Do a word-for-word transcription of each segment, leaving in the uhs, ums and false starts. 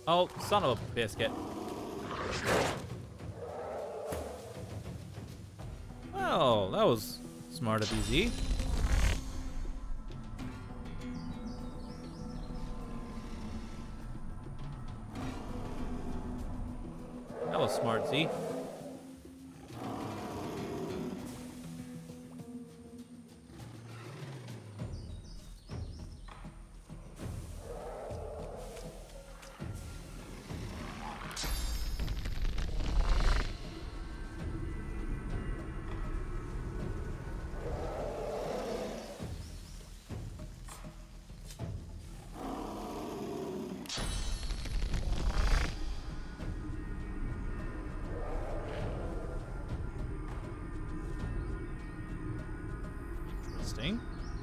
Oh, son of a biscuit. Oh, that was smart of B Z. That was smart, Z. Interesting.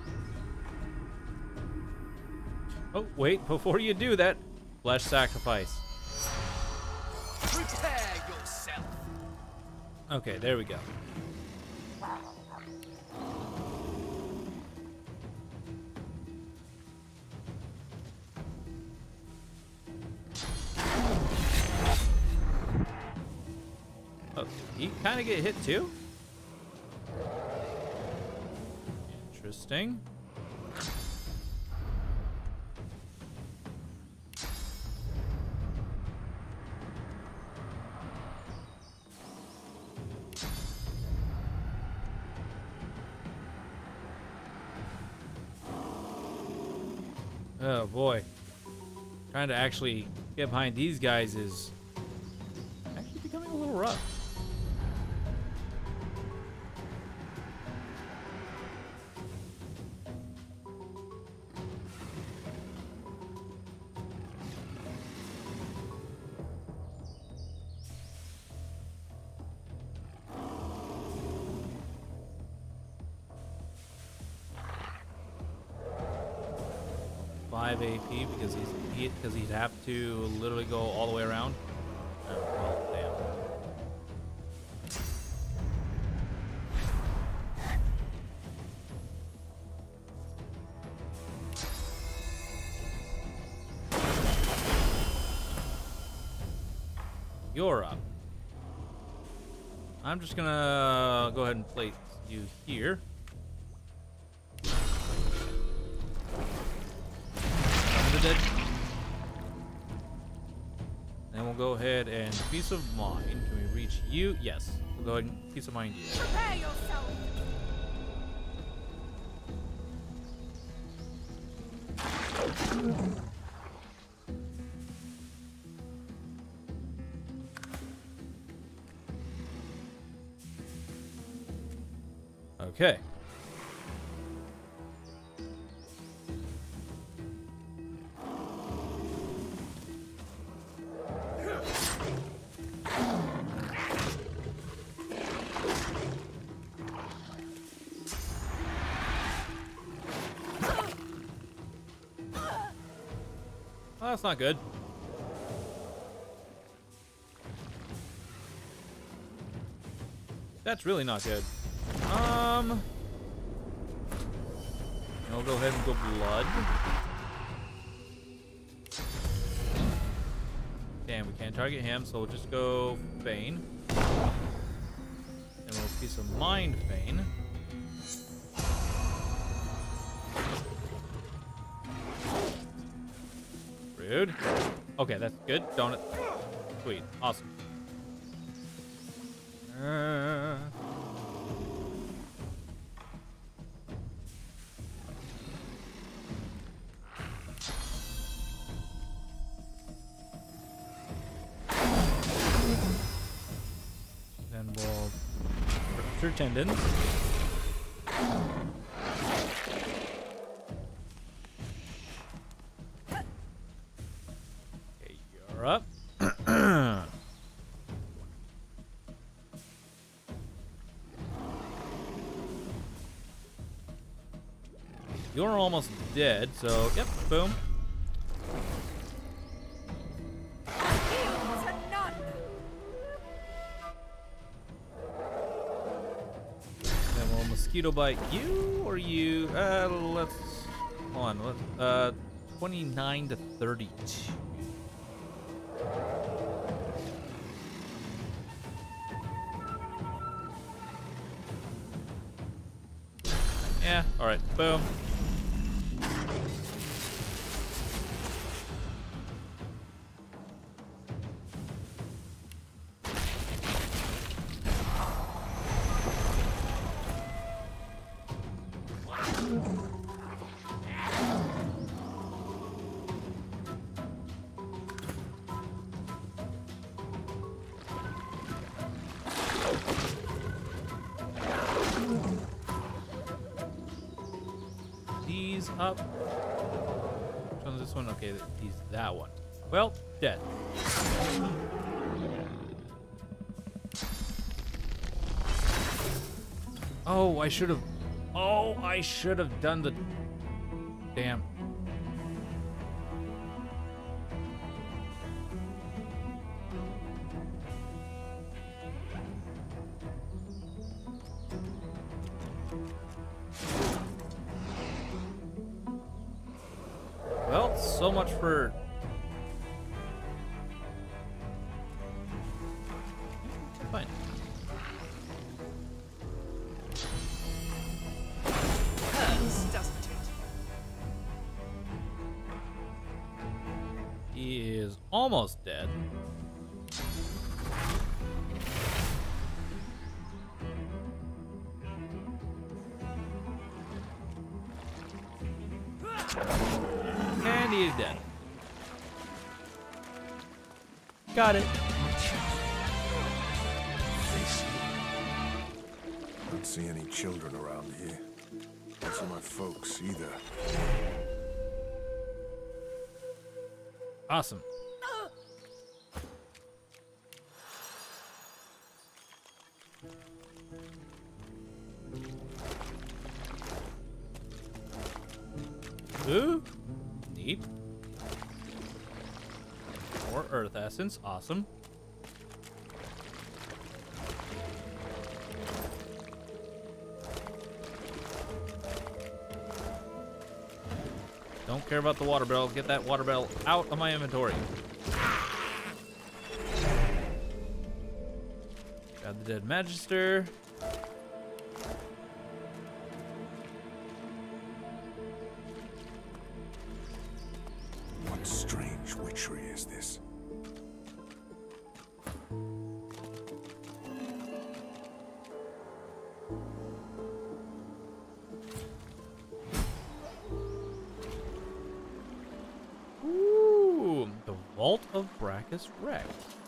Oh, wait, before you do that, flesh sacrifice. Prepare yourself. Okay, there we go. Oh, he kind of get hit too? Interesting. Oh boy. Trying to actually get behind these guys is actually becoming a little rough. five A P because he's he, because he'd have to literally go all the way around. Oh, well, damn. You're up. I'm just gonna go ahead and place you here. Dead. And we'll go ahead and peace of mind. Can we reach you? Yes. We'll go ahead and peace of mind you. Prepare yourself. Okay. Well, that's not good. That's really not good. Um, I'll go ahead and go blood. Damn, we can't target him, so we'll just go Fane. And we'll peace of mind Fane. Rude. Okay, that's good. Don't it? Sweet. Awesome. Uh... Then we'll rupture tendons. Okay, you're up. You're almost dead, so yep, boom. Then we'll mosquito bite you or you. Uh, let's hold on. Let's, uh, twenty-nine to thirty-two. Yeah, alright. Boom. These up. Which one's this one? Okay, he's that one. Well, dead. Oh, I should have. Oh, I should have done the. Damn. Well, so much for. Fine. Hurts, doesn't it? He is almost dead. And he is dead. Got it. Don't see any children around here. Don't see my folks either. Awesome. Ooh, neat. More earth essence, awesome. Don't care about the water barrel. Get that water barrel out of my inventory. Got the dead magister. What strange witchery is this? Ooh, the Vault of Brachus Rex.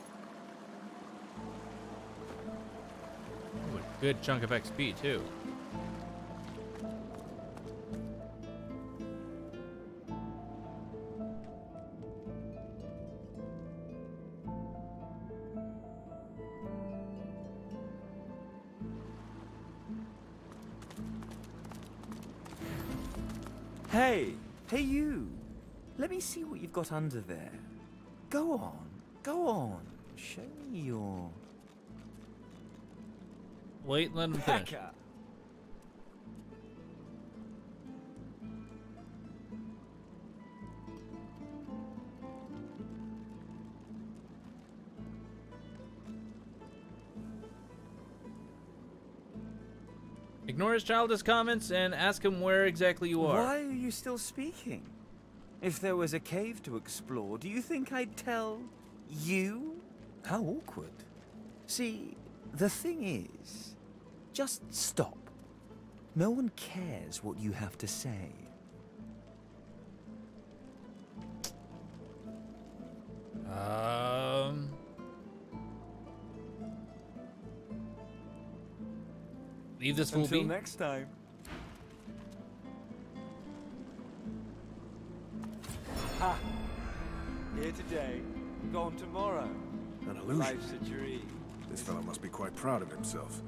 Ooh, a good chunk of X P too. Hey, hey you. Let me see what you've got under there. Go on, go on. Show me your... Wait, let him finish. Pecker. Ignore his childish comments and ask him where exactly you are. Why are you still speaking? If there was a cave to explore, do you think I'd tell you? How awkward. See, the thing is, just stop. No one cares what you have to say. Um... Leave this fool Until be. next time. Ha! Here today, gone tomorrow. An illusion. Life's a dream. This fellow must be quite proud of himself.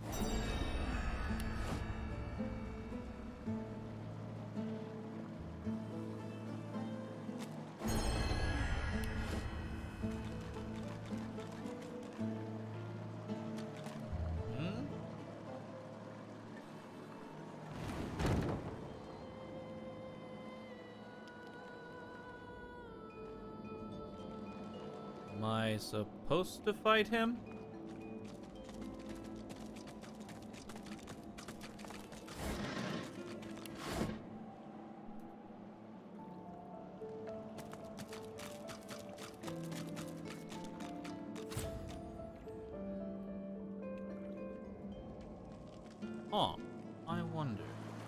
Am I supposed to fight him? Huh. I wonder.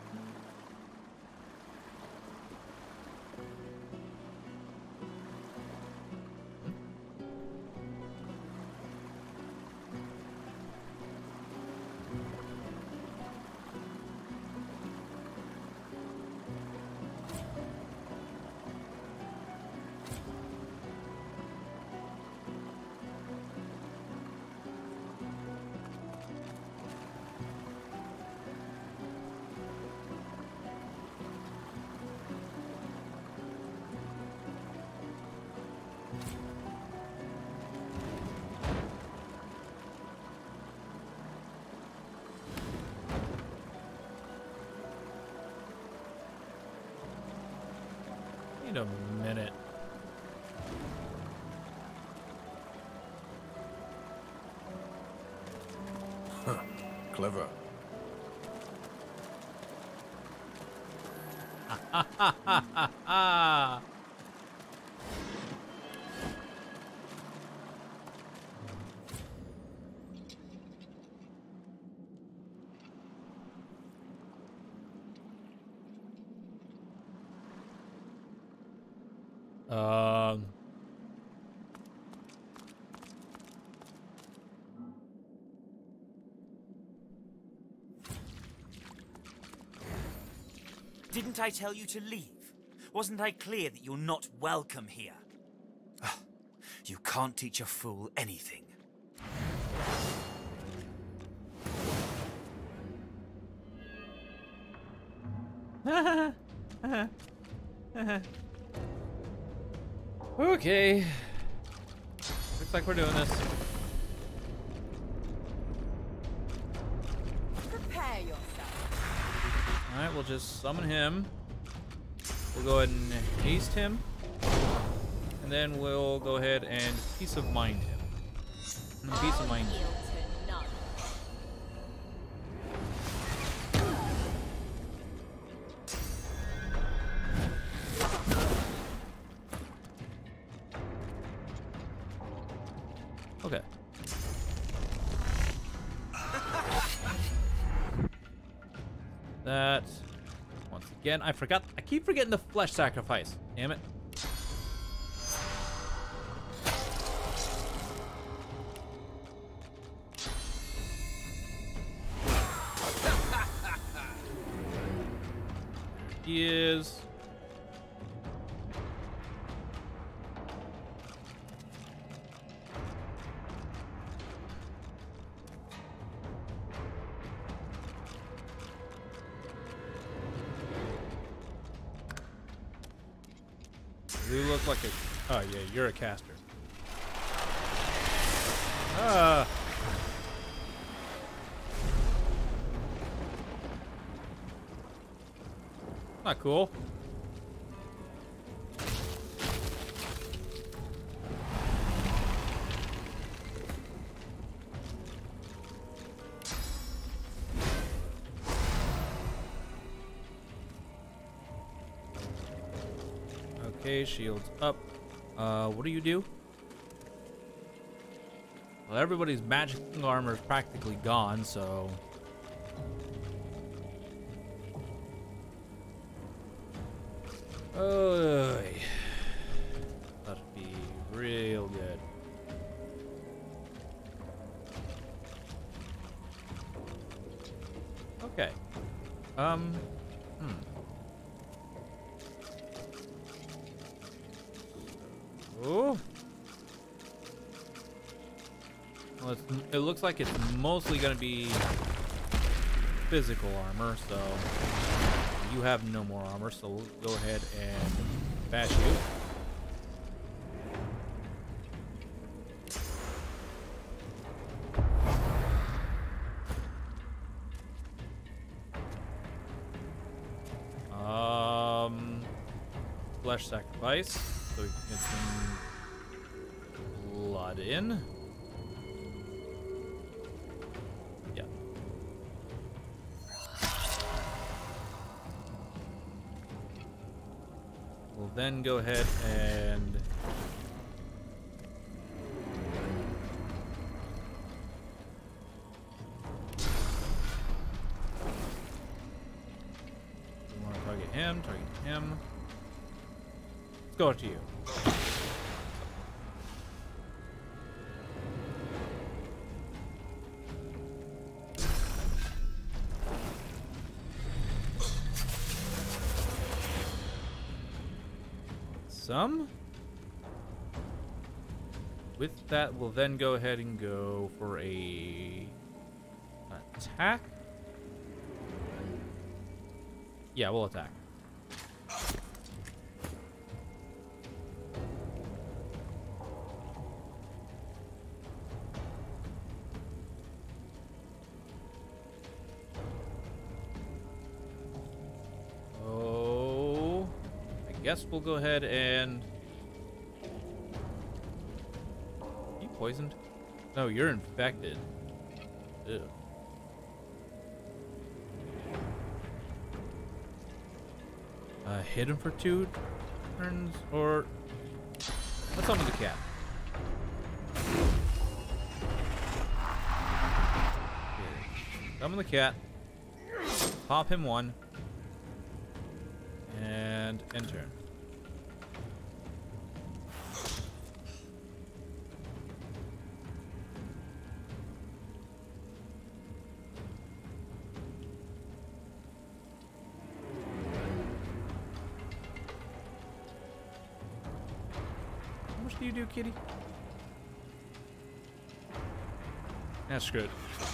Wait a minute. Huh. Clever. Ha ha ha ha ha! Um. Didn't I tell you to leave? Wasn't I clear that you're not welcome here? Ah, you can't teach a fool anything. Okay. Looks like we're doing this. Prepare yourself. Alright, we'll just summon him. We'll go ahead and haste him. And then we'll go ahead and peace of mind him. And peace of mind him. Yield to none. Okay. That. Once again, I forgot. I keep forgetting the flesh sacrifice. Damn it. He is. You look like a. Oh yeah, you're a caster. Ah. Not cool. Okay, shields up. Uh, what do you do? Well, everybody's magic armor is practically gone, so. Oh, that'd be real good. Okay. Um. Hmm. Oh. Well, it's, it looks like it's mostly going to be physical armor, so you have no more armor, so we'll go ahead and bash you. Um, flesh sacrifice, so we can get some blood in. Yeah. We'll then go ahead and him, target him. Let's go to you. Some. With that, we'll then go ahead and go for a attack. Yeah, we'll attack. Oh, I guess we'll go ahead and... Are you poisoned? No, you're infected. Ew. Uh, hit him for two turns, or let's summon the cat. Here. Summon the cat. Pop him one. And end turn. How much do you do, kitty? That's good.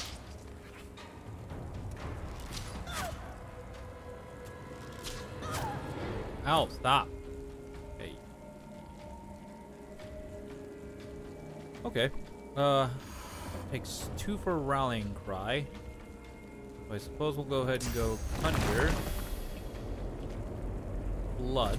Ow, stop. Hey. Okay. Uh, takes two for Rallying Cry. I suppose we'll go ahead and go Conjure. Blood.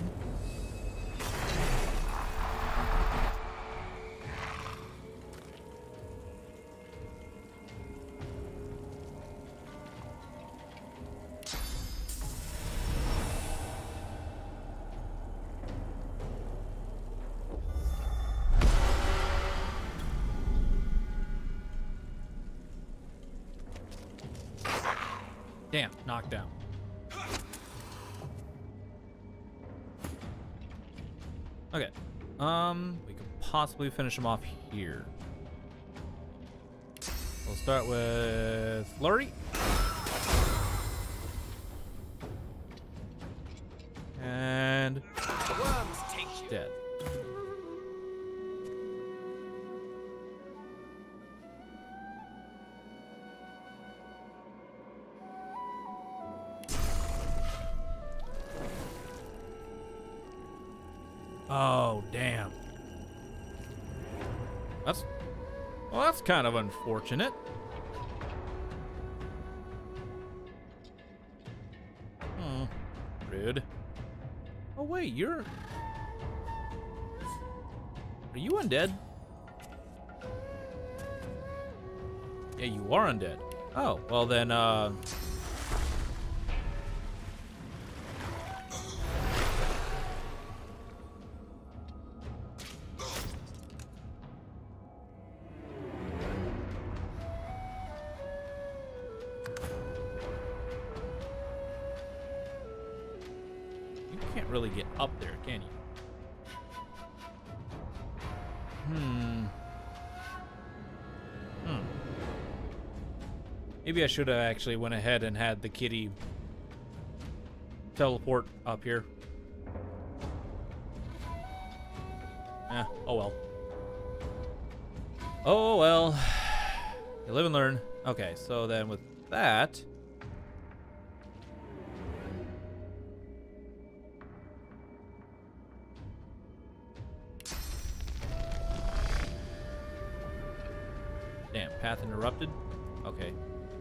Damn, knocked down. Okay. Um, we could possibly finish him off here. We'll start with Flurry. And dead. Oh, damn. That's... Well, that's kind of unfortunate. Hmm. Rude. Oh, wait, you're... Are you undead? Yeah, you are undead. Oh, well then, uh... really get up there, can you? Hmm. Hmm. Maybe I should have actually went ahead and had the kitty teleport up here. Eh, oh well. Oh well. You live and learn. Okay, so then with that... Damn, path interrupted? Okay.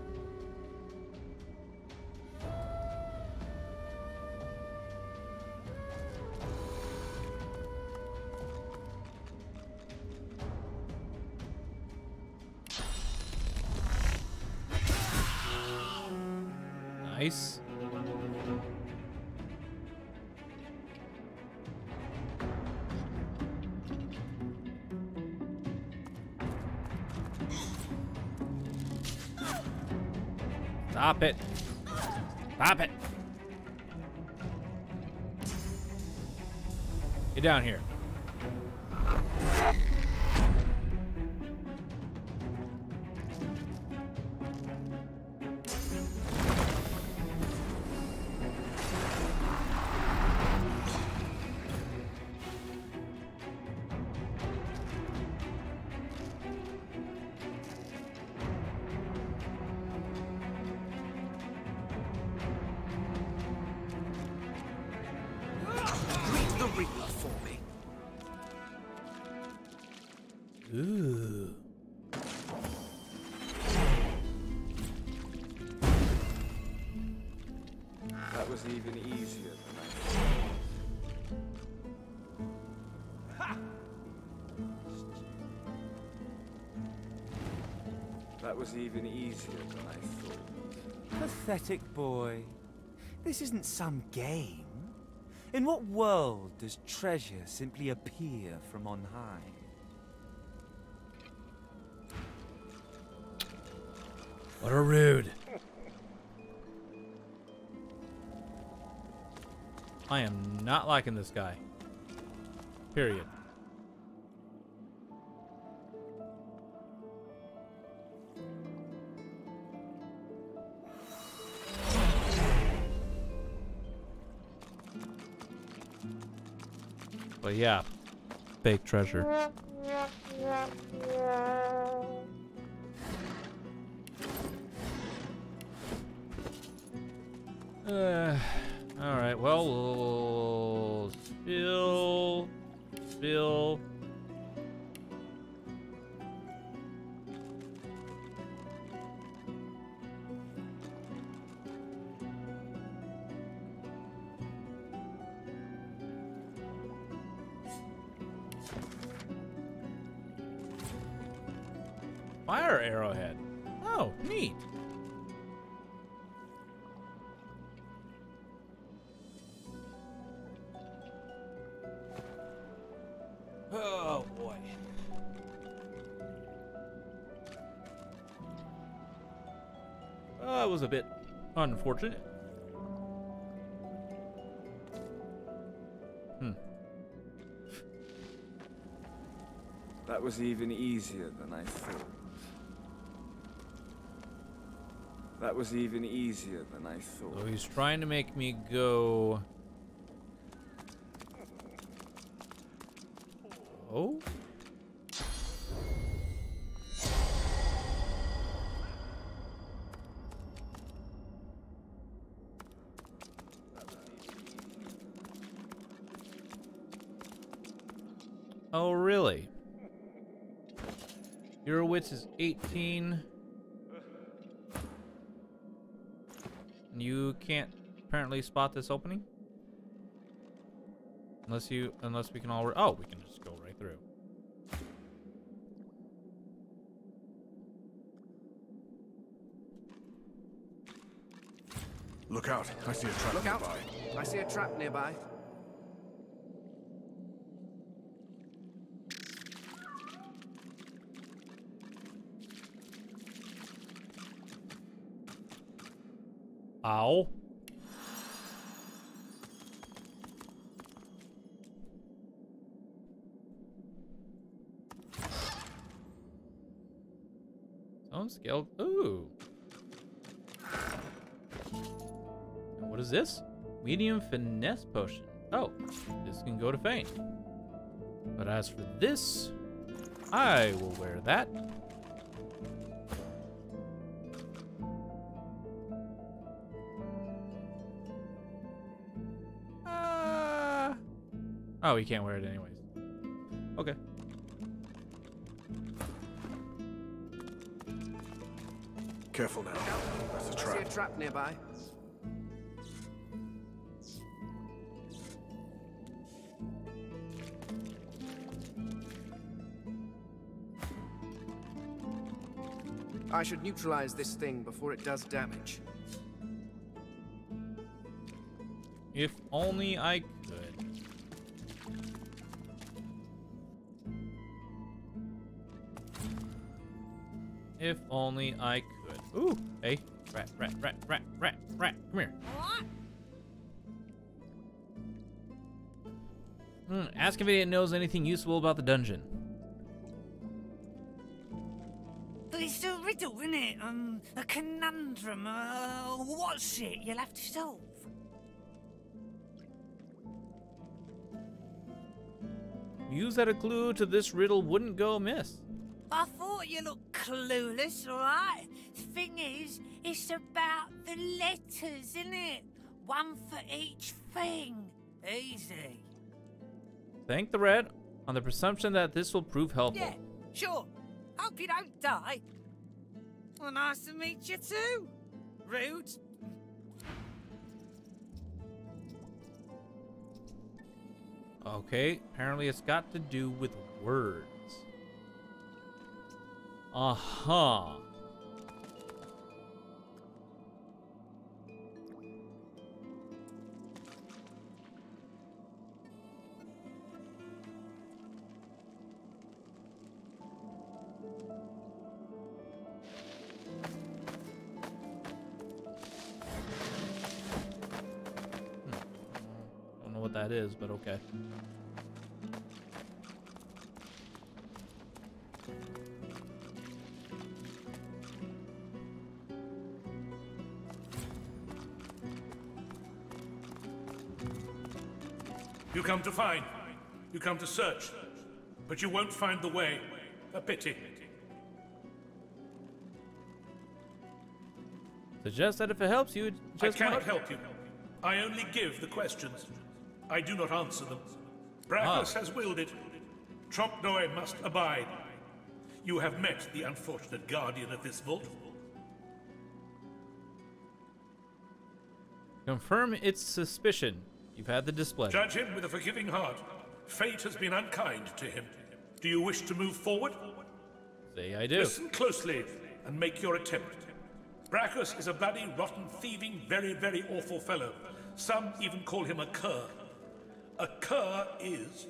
Nice. Stop it. Stop it. Get down here. Greet the Reaper for me. Ooh. That was even easier than I thought. Ha! That was even easier than I thought. Pathetic boy. This isn't some game. In what world does treasure simply appear from on high? What a rude. I am not liking this guy. Period. But yeah, fake treasure. Uh, all right. Well, we'll spill, spill. Fire arrowhead. Oh, neat. Oh boy. That was a bit unfortunate. Hmm. That was even easier than I thought. That was even easier than I thought. So he's trying to make me go. Oh. Oh, really? Your wits is eighteen. You can't apparently spot this opening? Unless you, unless we can all, oh, we can just go right through. Look out. I see a trap Look out! nearby. I see a trap nearby. Ow. Some skill. Ooh. And what is this? Medium finesse potion. Oh, this can go to Fane. But as for this, I will wear that. Uh, oh, he can't wear it anyways. Okay. Careful now. That's a I see trap. a trap nearby. I should neutralize this thing before it does damage. If only I could. If only I could. Ooh, hey, rat, rat, rat, rat, rat, rat, come here. Hmm, ask if he knows anything useful about the dungeon. But it's a riddle, isn't it? Um, a conundrum. Uh, what's it? You'll have to solve. Use that a clue to this riddle wouldn't go amiss. I thought you looked clueless, alright? Thing is, it's about the letters, isn't it? One for each thing. Easy. Thank the red on the presumption that this will prove helpful. Yeah, sure. Hope you don't die. Well, nice to meet you too. Rude. Okay, apparently it's got to do with words. Uh-huh. Don't know what that is, but okay. You come to find, you come to search, but you won't find the way. A pity. Suggest that if it helps you, it I just cannot might. help you. I only give the questions. I do not answer them. Brachus Ah. has willed it. Trompe-l'oeil must abide. You have met the unfortunate guardian of this vault. Confirm its suspicion. You've had the displeasure. Judge him with a forgiving heart. Fate has been unkind to him. Do you wish to move forward? Say I do. Listen closely and make your attempt. Brachus is a bloody, rotten, thieving, very, very awful fellow. Some even call him a cur. A cur is...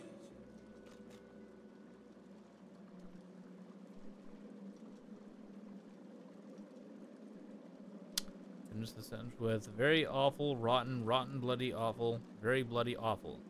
Finish the sentence with very awful, rotten, rotten, bloody, awful, very bloody, awful.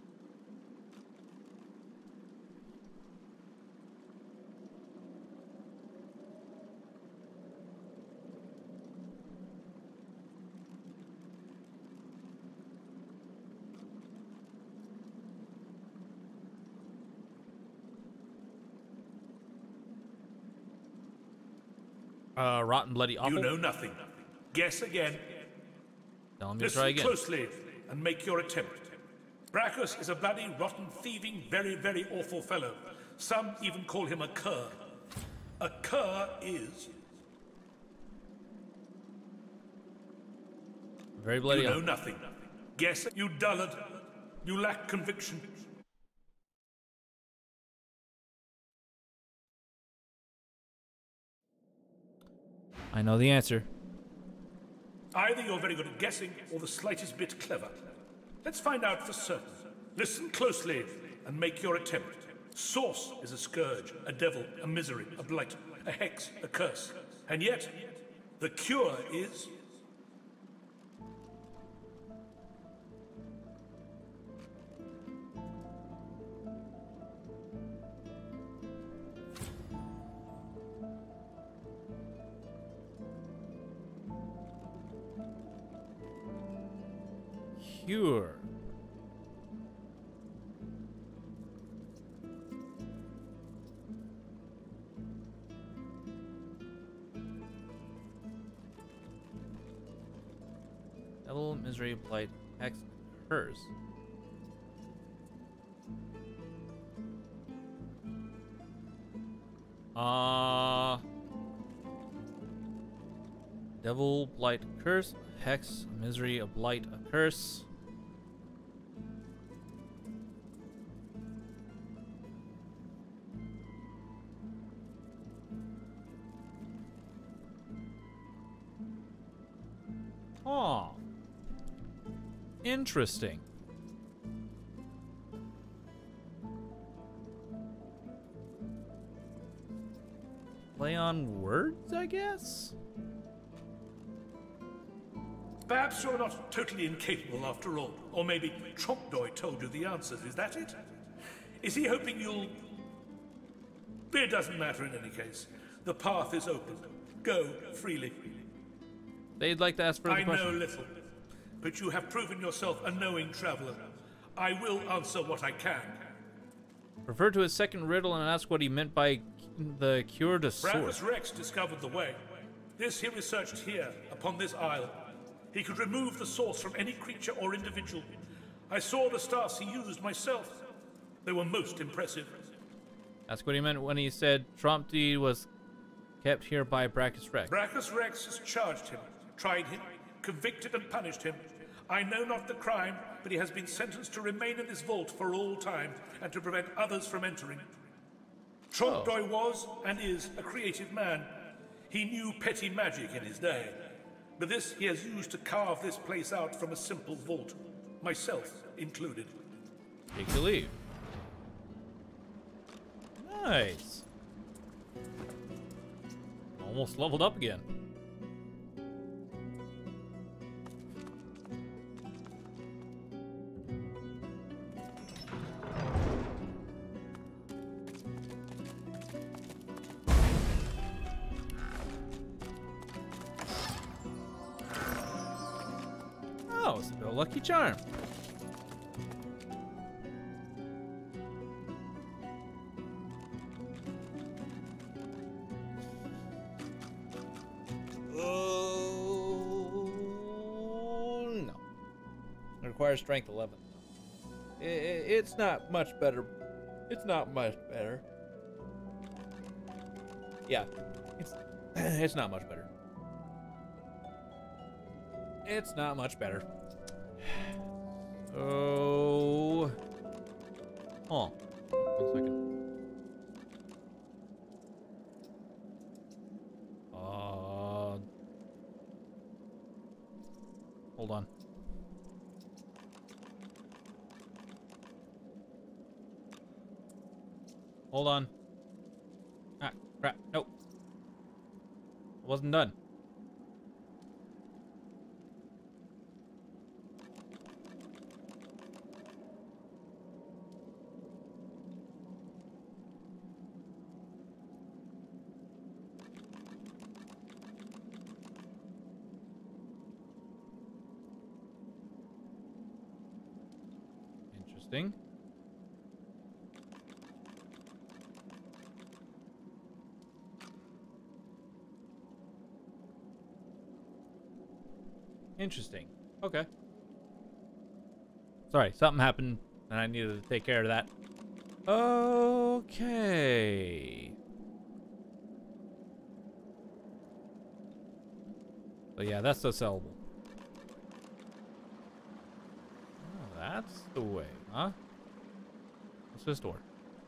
Uh, rotten, bloody, awful. You know nothing. Guess again. Tell him to Listen try again. closely and make your attempt. Brachus is a bloody, rotten, thieving, very, very awful fellow. Some even call him a cur. A cur is... Very bloody, You know awful. nothing. Guess, you dullard. You lack conviction. I know the answer. Either you're very good at guessing or the slightest bit clever. Let's find out for certain. Listen closely and make your attempt. Source is a scourge, a devil, a misery, a blight, a hex, a curse. And yet, the cure is... Cure. Devil, misery, blight, hex, curse. Uh Devil, blight, curse, hex, misery, a blight, a curse. Oh. Interesting. Play on words, I guess? Perhaps you're not totally incapable after all. Or maybe Trompdoy told you the answers, is that it? Is he hoping you'll... It doesn't matter in any case. The path is open. Go freely. They'd like to ask further I questions. know little, but you have proven yourself a knowing traveler. I will answer what I can. Refer to his second riddle and ask what he meant by the cure to sword. Brachus Rex discovered the way. This he researched here, upon this isle. He could remove the source from any creature or individual. I saw the stars he used myself. They were most impressive. Ask what he meant when he said Trompty was kept here by Brachus Rex. Brachus Rex has charged him, tried him, convicted and punished him. I know not the crime, but he has been sentenced to remain in this vault for all time and to prevent others from entering. Trompdoy Oh. was and is a creative man. He knew petty magic in his day, but this he has used to carve this place out from a simple vault, myself included. Take your leave. Nice. Almost leveled up again. Oh, it's a lucky charm. Oh no! It requires strength eleven. I- I- It's not much better. It's not much better. Yeah, it's it's not much better. It's not much better. So, oh, one second. Uh, hold on. Hold on. Ah, crap. Nope. I wasn't done. Interesting. Interesting. Okay. Sorry, something happened and I needed to take care of that. Okay. So yeah, that's the sellable. Oh, that's the way, huh? What's this door?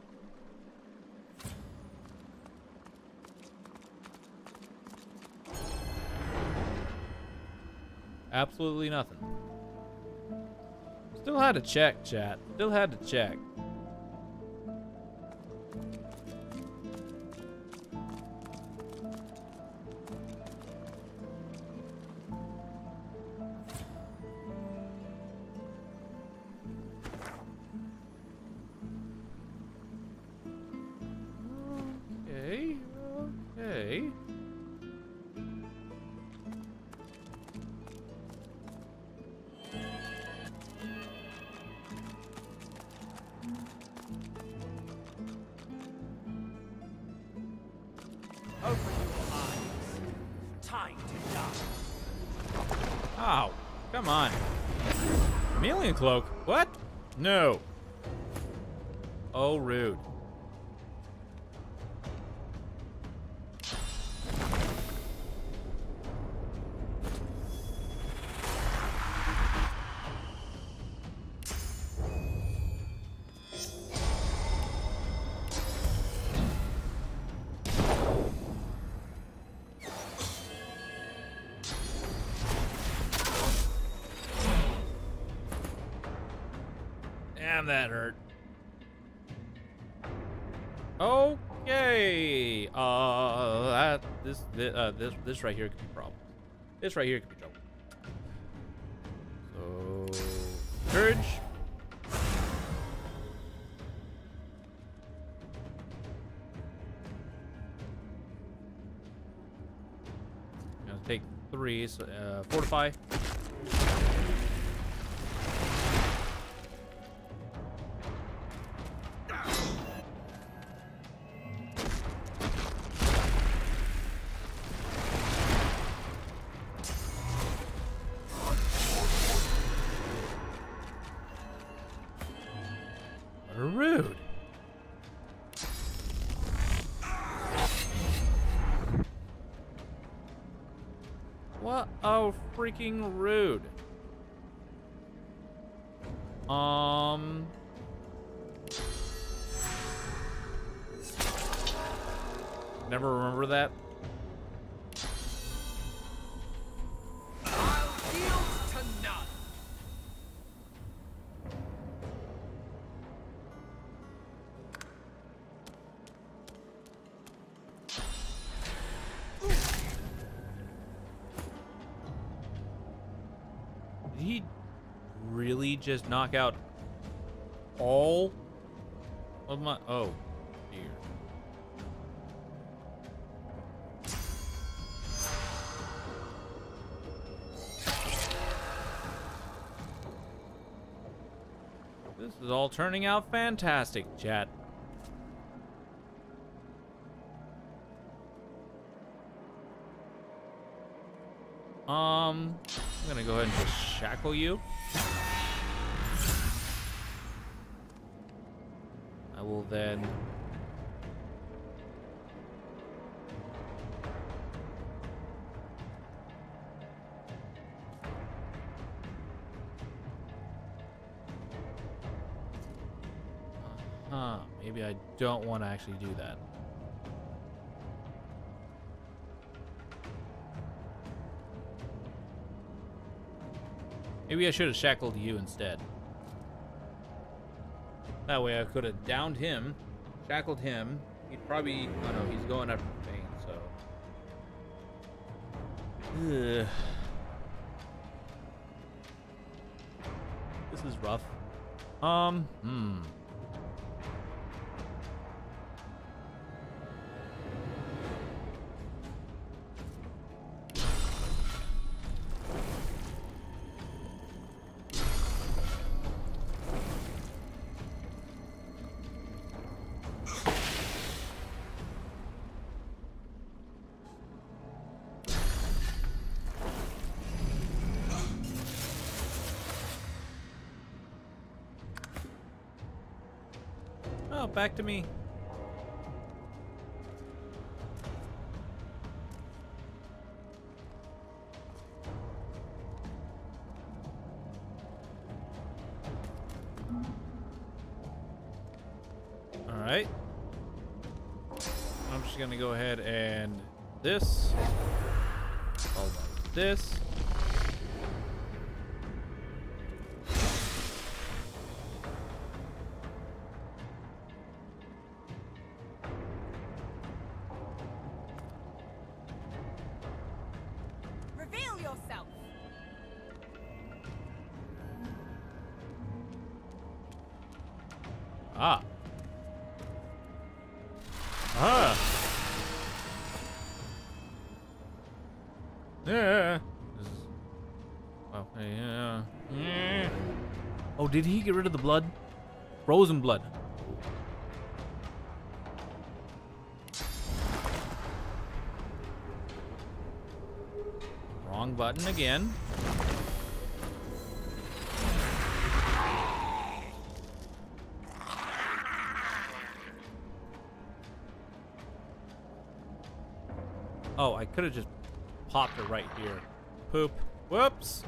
Absolutely nothing. Still had to check, chat. Still had to check. Okay, okay. Open your eyes. Time to die. Ow. Come on. Chameleon cloak? What? No. Oh, rude. Damn, that hurt. Okay. Uh, that this this uh, this this right here could be a problem. This right here could be trouble. Oh, courage. Gonna take three, so uh, fortify. Rude. What a freaking rude. Um. Never remember that. I'll yield to none. Did he really just knock out all of my... Oh, dear. This is all turning out fantastic, chat. Um, I'm gonna go ahead and just shackle you. I will then... Huh, maybe I don't want to actually do that. Maybe I should have shackled you instead. That way I could have downed him, shackled him. He'd probably... Oh no, he's going after Bane, so... Ugh. This is rough. Um, hmm. Oh, back to me. All right. I'm just gonna go ahead and this, followed by this. Reveal yourself. Ah. Ah. Yeah. This is... Oh, yeah. Yeah. Oh, did he get rid of the blood? Frozen blood. Wrong button again. Oh, I could have just popped it right here. Poop. Whoops.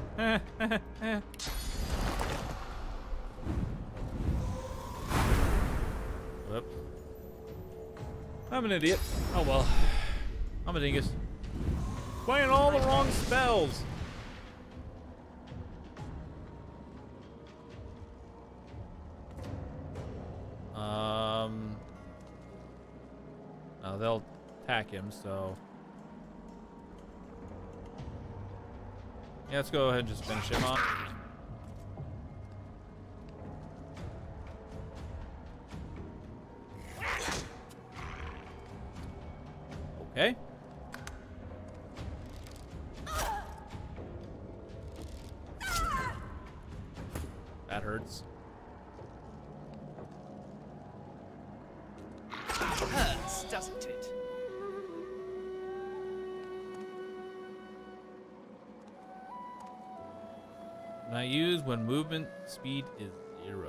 Whoops. I'm an idiot. Oh well. I'm a dingus. Playing all the wrong spells. Um. Oh, they'll attack him, so. Yeah, let's go ahead and just finish him off. that hurts. Hurts, doesn't it? Not used when movement speed is zero.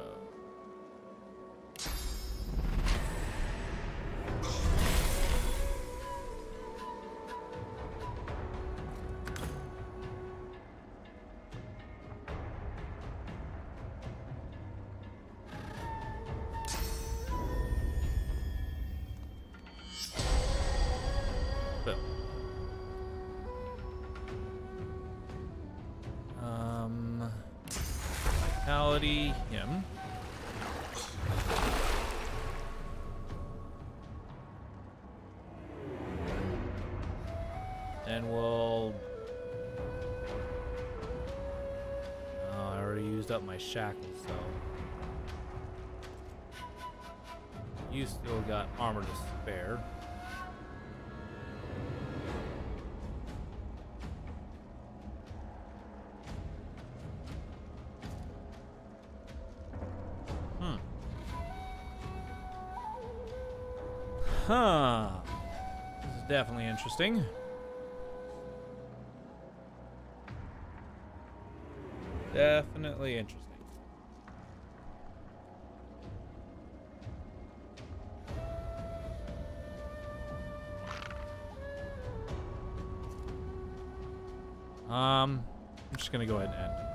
Boom. Um, vitality, him. Then we'll. Oh, I already used up my shackles, so. You still got armor to spare. Hmm. Huh. This is definitely interesting. Definitely interesting. Um, I'm just gonna go ahead and end.